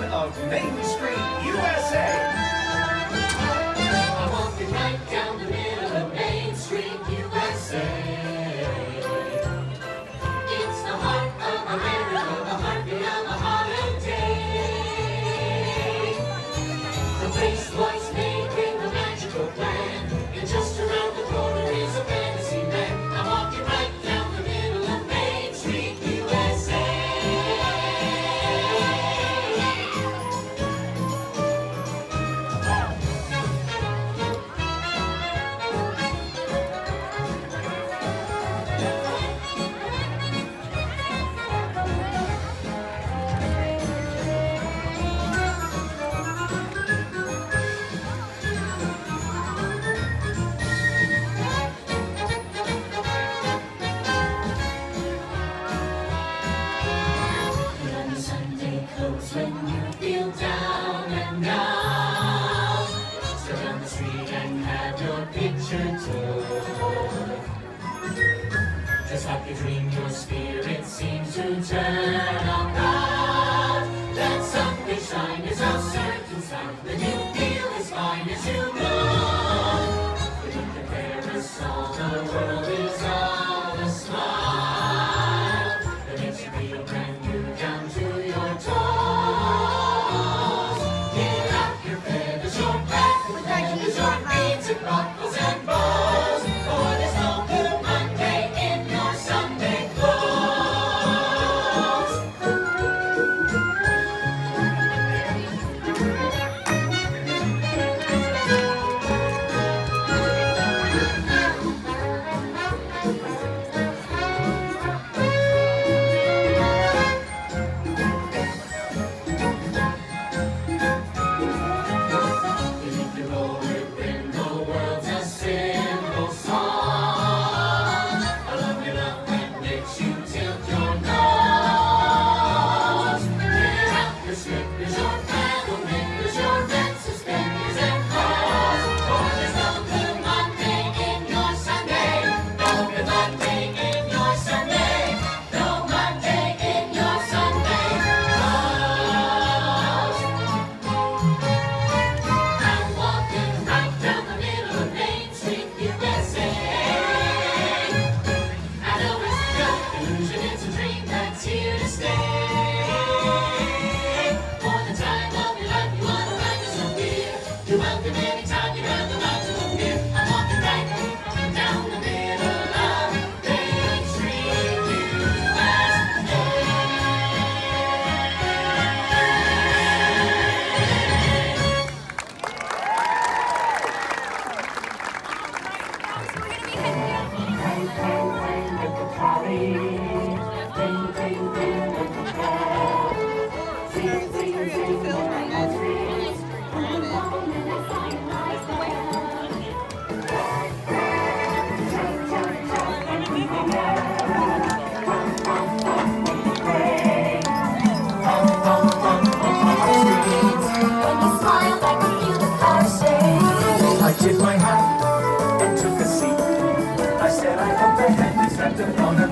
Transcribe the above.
of Main Street, USA. I'm walking right down the middle of Main Street, USA. It's the heart of America, the heartbeat of a holiday. The race was making a magical plan, and just around the corner is a fantasy land. I'm walking right down the middle of Main Street, USA. When you feel down and out, step down the street and have your picture took. Just like you dream, your spirit seems to turn about. That Sunday shine is a certain sign that you feel as fine as you know. Beneath the parasol, the world is all a smile that makes you feel brand new down to your toes. Buckles and bows, for there's no Blue Monday in your Sunday clothes. I did my hat and took a seat. I said I hope the hand is wrapped up on a